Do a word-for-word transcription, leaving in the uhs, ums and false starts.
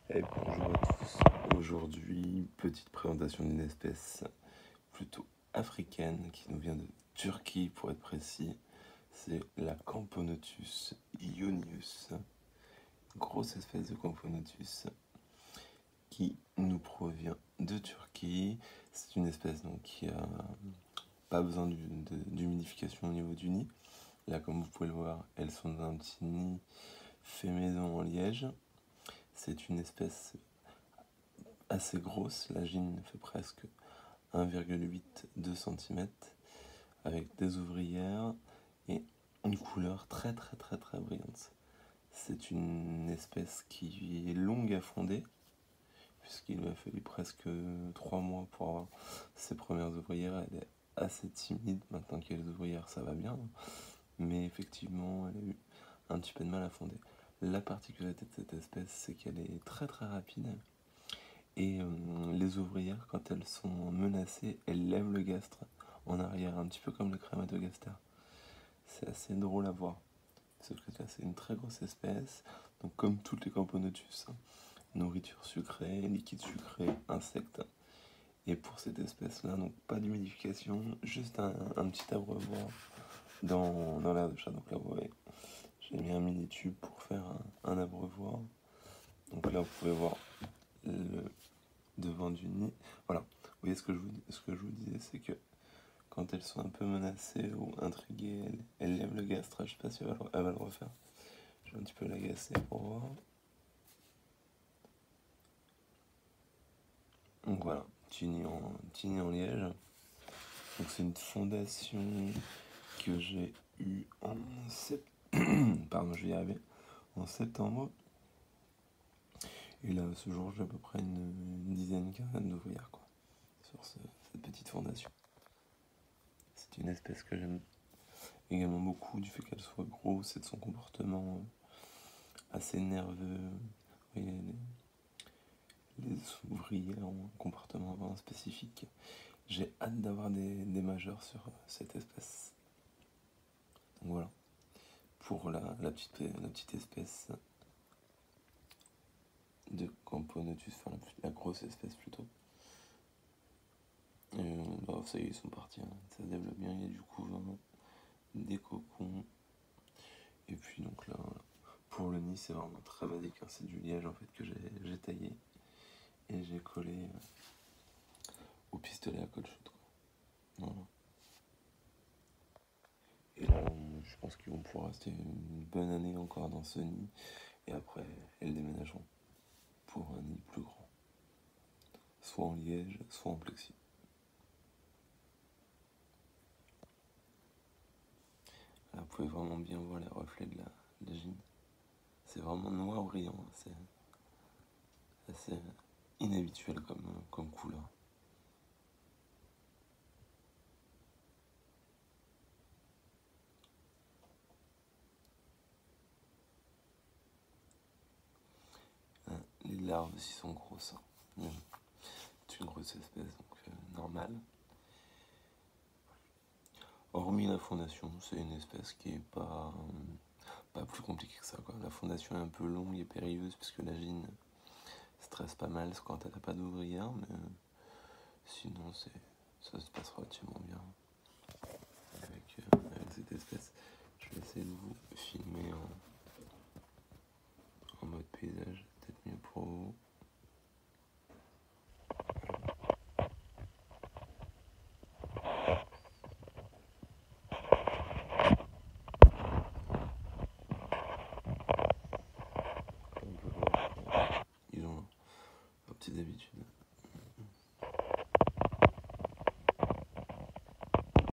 Et bonjour à tous. Aujourd'hui, petite présentation d'une espèce plutôt africaine qui nous vient de Turquie pour être précis. C'est la Camponotus ionius, grosse espèce de Camponotus qui nous provient de Turquie. C'est une espèce donc, qui a pas besoin d'humidification au niveau du nid. Là, comme vous pouvez le voir, elles sont dans un petit nid fait maison en liège. C'est une espèce assez grosse, la gine fait presque un virgule huit à deux centimètres, avec des ouvrières et une couleur très très très très brillante. C'est une espèce qui est longue à fonder, puisqu'il lui a fallu presque trois mois pour avoir ses premières ouvrières. Elle est assez timide, maintenant qu'il y a les ouvrières ça va bien, mais effectivement elle a eu un petit peu de mal à fonder. La particularité de cette espèce, c'est qu'elle est très très rapide. Et euh, les ouvrières, quand elles sont menacées, elles lèvent le gastre en arrière, un petit peu comme le crématogaster. C'est assez drôle à voir. Sauf que là, c'est une très grosse espèce. Donc, comme toutes les Camponotus, hein, nourriture sucrée, liquide sucré, insectes. Et pour cette espèce-là, donc pas d'humidification, juste un, un petit abreuvoir dans, dans l'air de chat. Donc là, vous voyez, j'ai mis un mini tube pour faire un, un abreuvoir. Donc là, vous pouvez voir le devant du nid. Voilà, vous voyez ce que je vous, ce que je vous disais, c'est que quand elles sont un peu menacées ou intriguées, elles, elles lèvent le gastre. Je sais pas si elle va, elle va le refaire. Je vais un petit peu l'agacer pour voir. Donc voilà, petit nid en, petit nid en liège. Donc c'est une fondation que j'ai eue en septembre. Pardon, je vais y arriver. En septembre. Et là, ce jour, j'ai à peu près une, une dizaine, quinzaine d'ouvrières, quoi, sur ce, cette petite fondation. C'est une espèce que j'aime également beaucoup, du fait qu'elle soit grosse et de son comportement assez nerveux. Vous voyez, les, les ouvrières ont un comportement vraiment spécifique. J'ai hâte d'avoir des, des majeurs sur cette espèce. Donc voilà, pour la, la, petite, la petite espèce de Camponotus, enfin la, la grosse espèce plutôt. Et, bah, ça y est, ils sont partis, hein. Ça se développe bien, il y a du couvain, des cocons. Et puis donc là, pour le nid, c'est vraiment très basique, hein. C'est du liège en fait que j'ai taillé et j'ai collé euh, au pistolet à colle shoot. Voilà. Et là, on, je pense qu'ils vont pouvoir rester une bonne année encore dans ce nid. Et après, elles déménageront pour un nid plus grand. Soit en liège, soit en plexi. Là, vous pouvez vraiment bien voir les reflets de la, de la gine. C'est vraiment noir brillant. C'est assez inhabituel comme, comme couleur. Les larves aussi sont grosses. Hein. C'est une grosse espèce, donc euh, normale. Hormis la fondation, c'est une espèce qui est pas, pas plus compliquée que ça, quoi. La fondation est un peu longue et périlleuse puisque la gine stresse pas mal quand elle n'a pas d'ouvrière, mais euh, sinon c'est, ça se passe relativement bien avec, euh, avec cette espèce. Je vais essayer de vous filmer en, en mode paysage, peut-être mieux pour vous. Ils ont leurs petites habitudes.